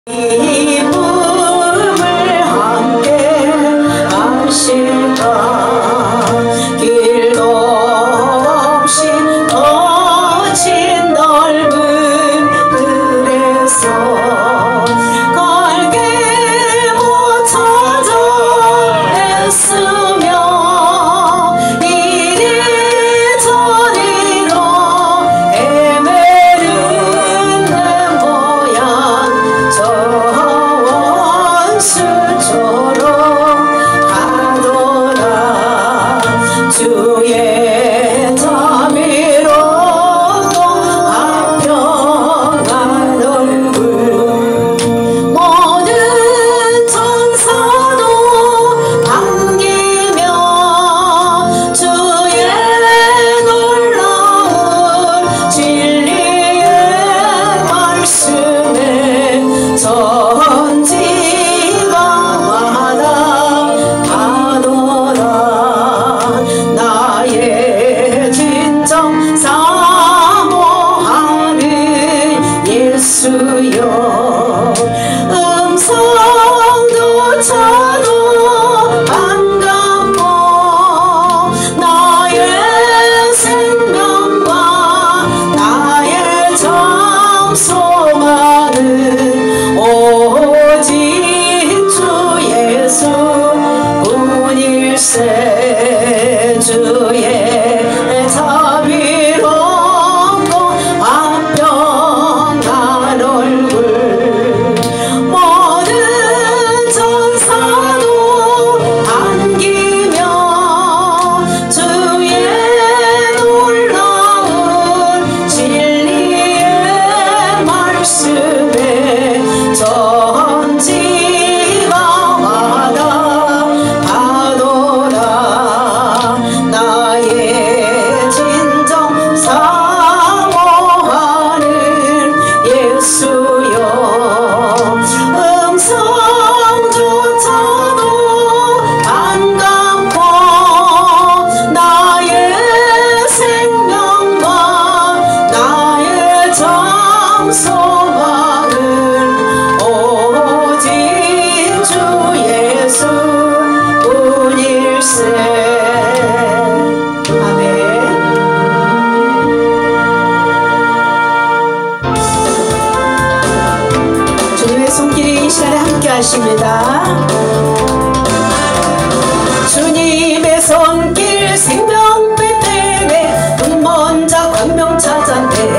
주님의 손길 생명빛 때문에 눈먼 자 광명 찾았네.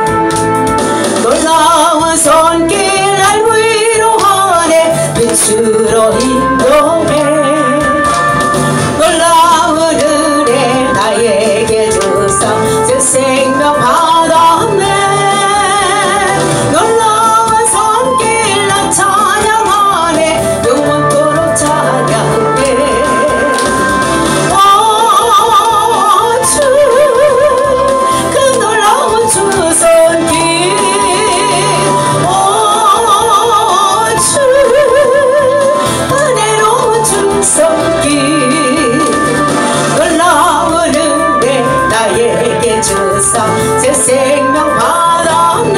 놀라운 손길 날 위로하네. 빛으로 인도해. 놀라운 은혜 나에게 주사 새 생명 받았네. 놀라운 손길 나 찬양하네. 영원토록 찬양해. 주 그 놀라운 주 손길, 주 은혜로운 주 손길. 놀라운 은혜 나에게 주사 새 생명 받았네.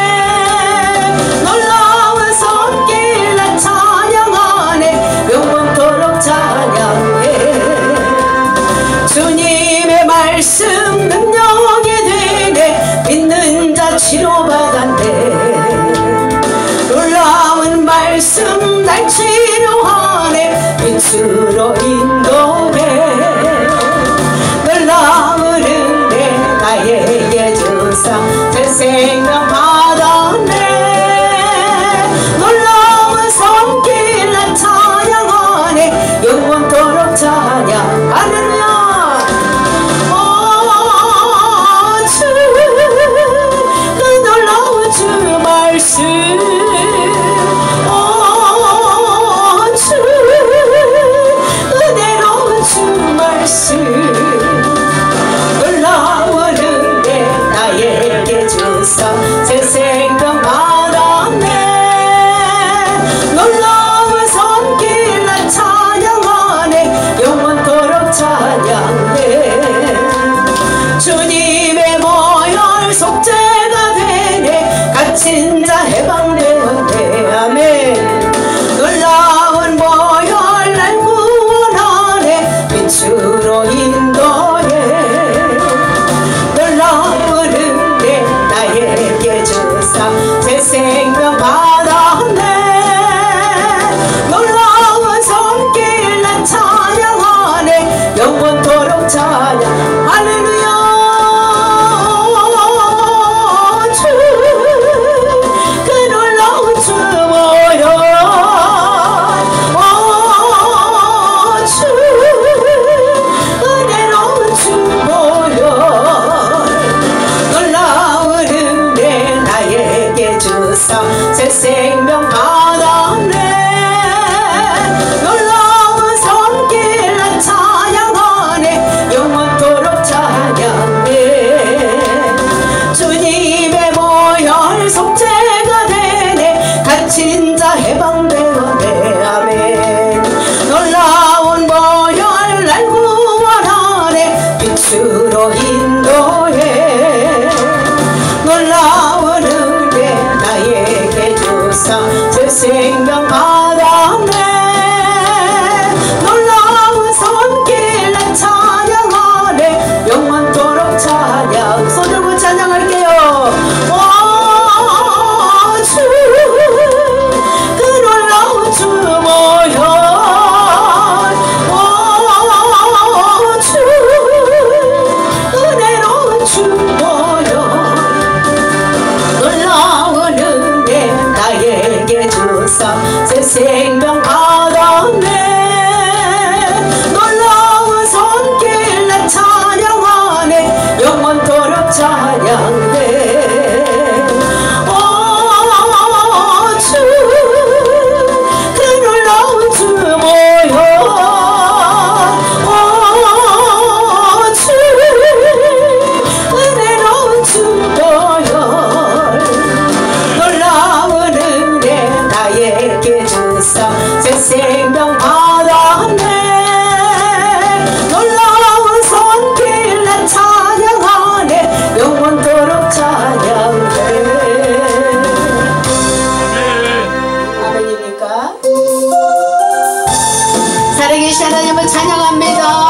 놀라운 손길 나 찬양하네. 영원토록 찬양해. 주님의 말씀 능력이 되네. 믿는 자 치료받았네. 놀라운 말씀 날 치료하네. 빛으로 인도해. 놀라운 은혜 나에게 주사 새 생명 받았네. 놀라운 손길 나 찬양하네. 영원토록 찬양. 할렐루야. 주 그 놀라운 주 말씀, 주 해방되었네. 아멘. 놀라운 보혈 날 구원하네. 빛으로 인도해. 놀라운 은혜 나에게 주사 새 생명 받았네. 놀라운 손길 난 찬양하네. 영원토록 찬양. 손 들고 찬양할게요. 그 놀라운 주 모여 주 은혜로운 주 모여 놀라운 은혜 나에게 주사 새 생명 받았네. 놀라운 손길 난 찬양하네. 영원토록 찬양해. 생명 받았네. 놀라운 손길 난 찬양하네. 영원토록 찬양해. 아멘입니까? 살아계신 하나님을 찬양합니다.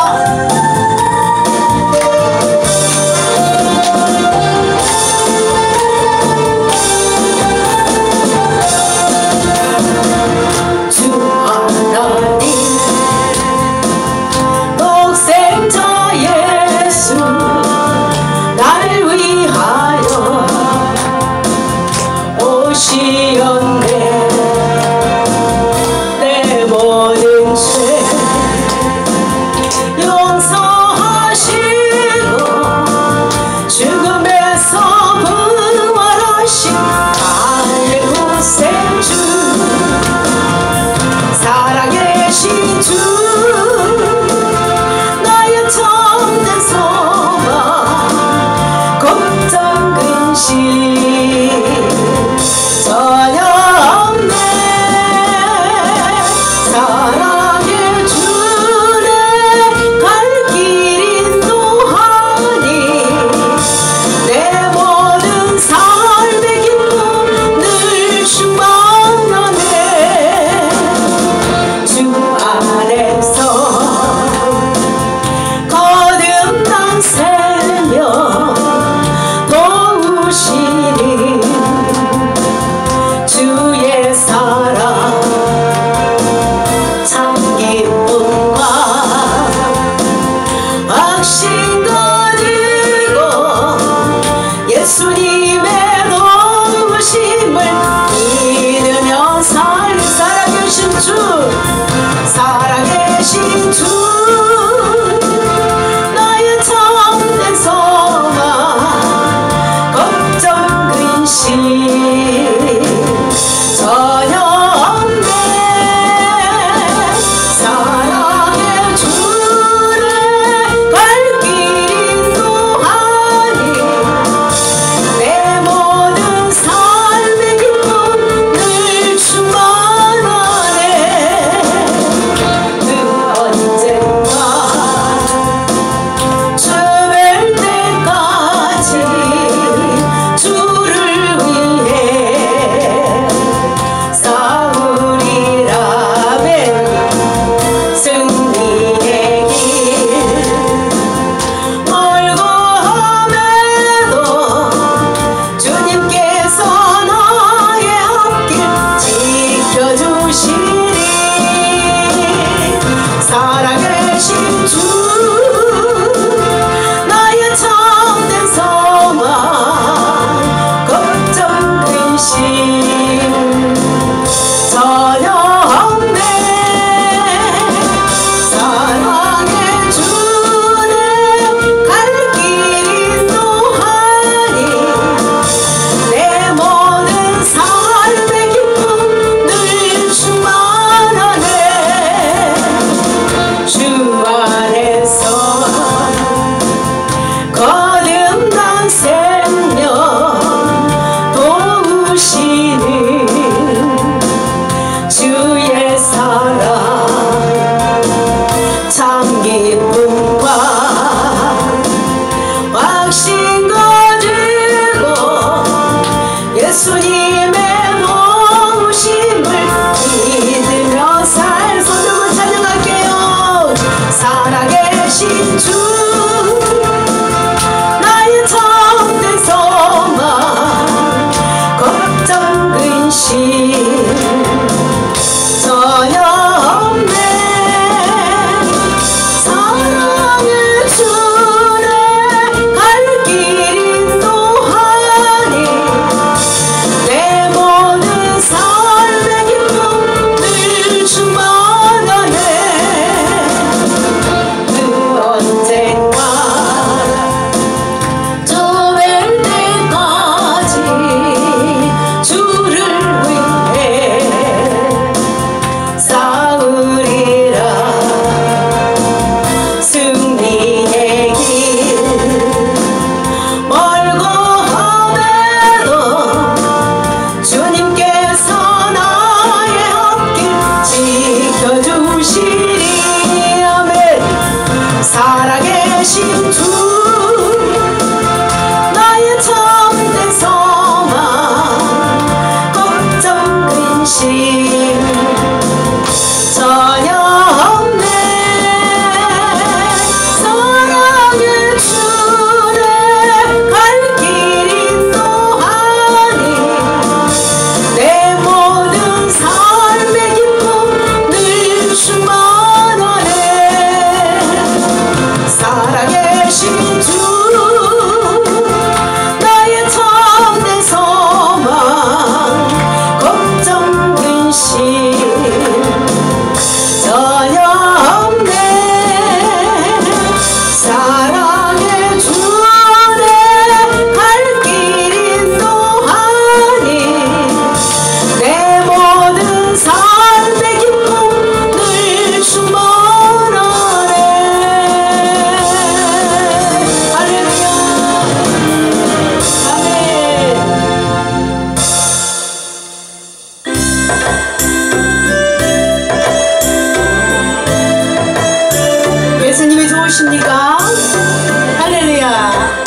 좋으십니까? 할렐루야.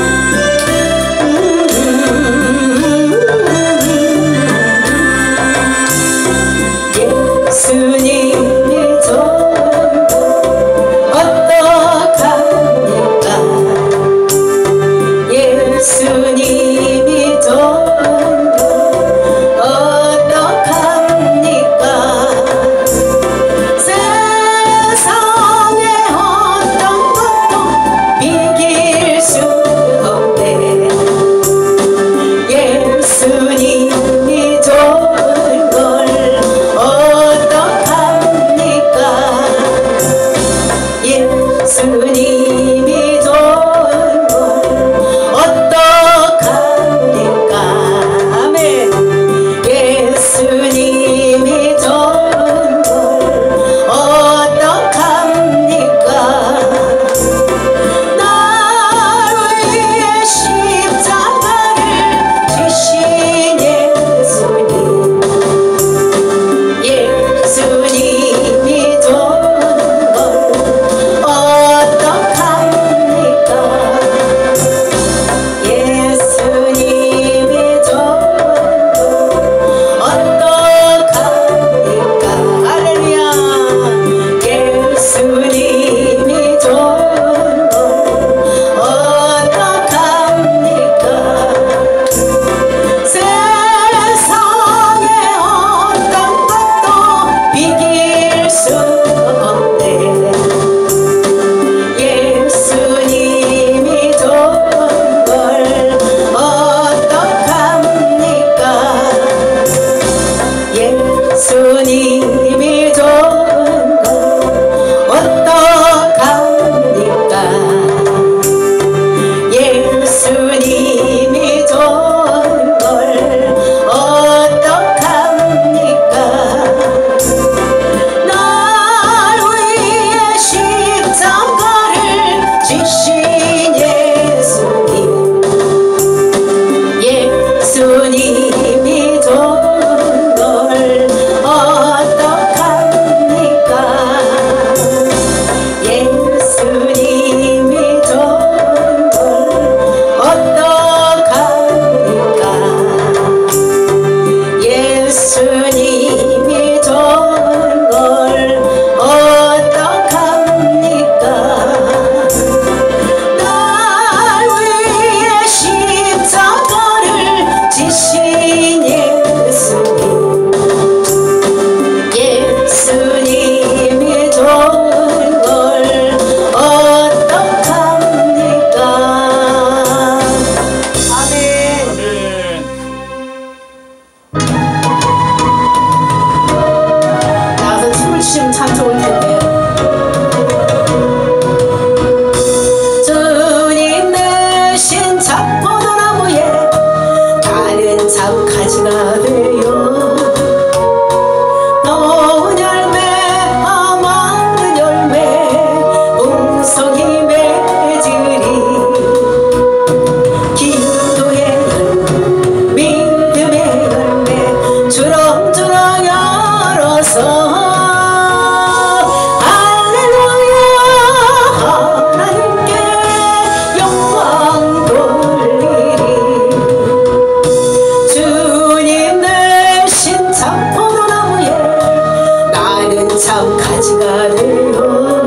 예수님이 전부 어떡합니까? 예수님이 전부 어떡합니까? 세상에 어떤 것도 비길 수 없네. 예수님이 좋은 걸 어떡합니까? 예수님이 좋은 걸 어떡합니까? 아멘. 예수님이 좋은 걸 어떡합니까? 나를 위해 십자가를 지신 예수님. 예수님이 좋은 걸 어떡합니까? 예수님이 좋은 걸 어떡합니까? 할렐루야. 예수님이 좋은 걸 어떡합니까? 세상에 어떤 것도 비길 수 없네. 예수님이 좋은 걸 어떡합니까? 예수님이 좋은 걸 어떡합니까? 예수님이 좋은 걸 어떡합니까? 날 위해 십자가를 지신 예수님. 예수님이 좋은 걸 어떡합니까? 예수님이 좋은 걸 어떡합니까? 예수님이 좋은 걸 어떡합니까? 날 위해 십자가를 지신 예수님. 예수님이 좋은 걸 어떡합니까? 아멘. 나가서 춤을 추시면 참 좋을 텐데요. 주님 대신 잡포도나무에 다른 잡가지가 되어 좋은 열매 많은 열매 웅성이 맺으리. 기도의 열매 믿음의 열매 주렁주렁 열어서 할렐루야 하나님께 영광 돌리리. 주님 대신 잡포 참가지가 되어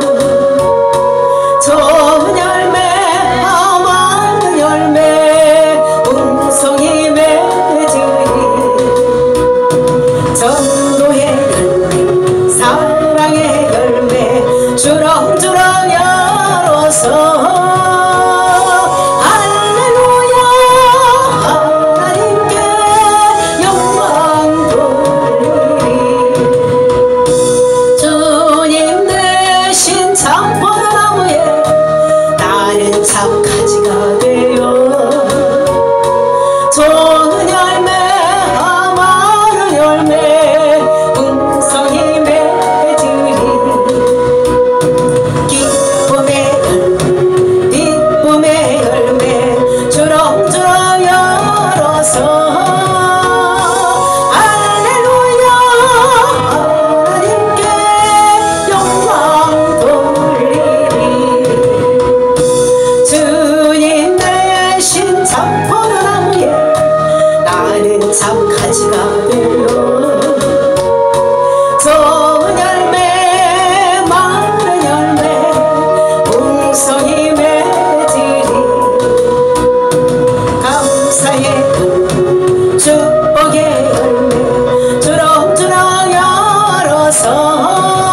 좋은 열매 많은 열매 웅성이 맺으리 전도의 열매 사랑의 열매 주렁주렁 열어서 참가지가 되어 좋은 열매 많은 열매 웅성이 맺으리 기쁨의 열매 주렁주렁 열어서 할렐루야 하나님께 영광 돌리리 주님 대신 참포도나무에 나는 참가지가 되어 좋은 열매 많은 열매 웅성이 맺으리 감사의 축복의 열매 주렁주렁 열어서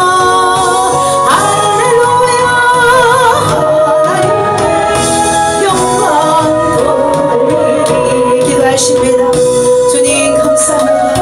주님 감사합니다.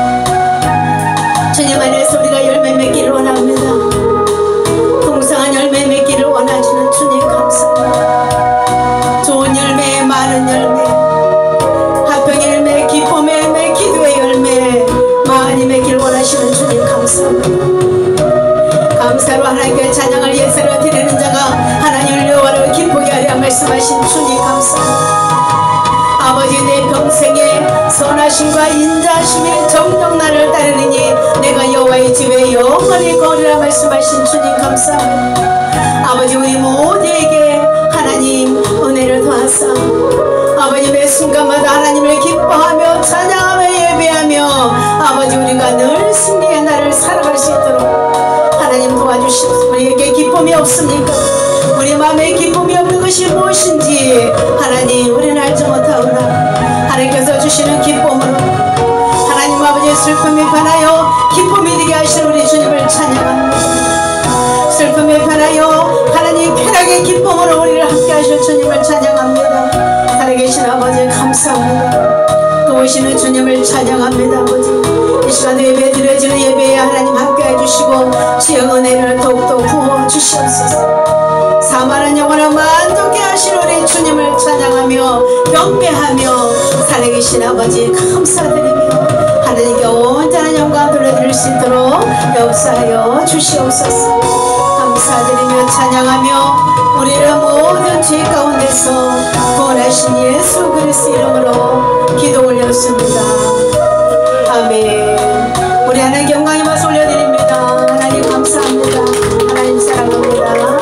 주님 안에서 우리가 열매 맺기를 원합니다. 풍성한 열매 맺기를 원하시는 주님 감사합니다. 좋은 열매 많은 열매 화평의 열매 기쁨의 열매 기도의 열매 많이 맺기를 원하시는 주님 감사합니다. 감사로 하나님께 찬양을 예배로 드리는 자가 하나님을 여호와로 기쁘게 하려 말씀하신 주님 감사합니다. 아버지 내 평생에 선하심과 인자심이 정녕 나를 따르느니 내가 여호와의 집에 영원히 거리라 말씀하신 주님 감사합니다. 아버지 우리 모두에게 하나님 은혜를 더하사 아버지 매 순간마다 하나님을 기뻐하며 찬양하며 예배하며 아버지 우리가 늘 승리의 날을 살아갈 수 있도록 하나님 도와주시옵소서. 우리에게 기쁨이 없습니까? 우리 마음에 기쁨이 없는 것이 무엇인지 하나님 우리는 알지 못하오나 하나님께서 주시는 기쁨으로 하나님 아버지의 슬픔이 변하여 기쁨이 되게 하신 우리 주님을 찬양합니다. 슬픔이 변하여 하나님 쾌락의 기쁨으로 우리를 함께 하실 주님을 찬양합니다. 살아계신 아버지 감사합니다. 또 오시는 주님을 찬양합니다. 아버지 이 시간 예배 드려지는 예배에 하나님 함께 해주시고 주의 은혜를 더욱더 부어주시옵소서. 사마른 영혼을 만족해 하신 우리 주님을 찬양하며 경배하며 살아계신 아버지 감사드리며 하나님께 온전한 영광 돌려드릴 수 있도록 역사하여 주시옵소서. 감사드리며 찬양하며 우리를 모든 죄 가운데서 구원하신 예수 그리스도 이름으로 기도 올렸습니다. 아멘. 우리 하나님 영광의 말씀 올려드립니다. 하나님 감사합니다. 하나님 사랑합니다.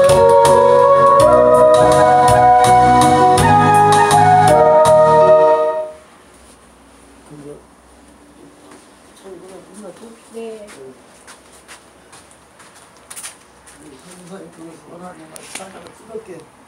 네. 하나님 하나님을 뜨겁게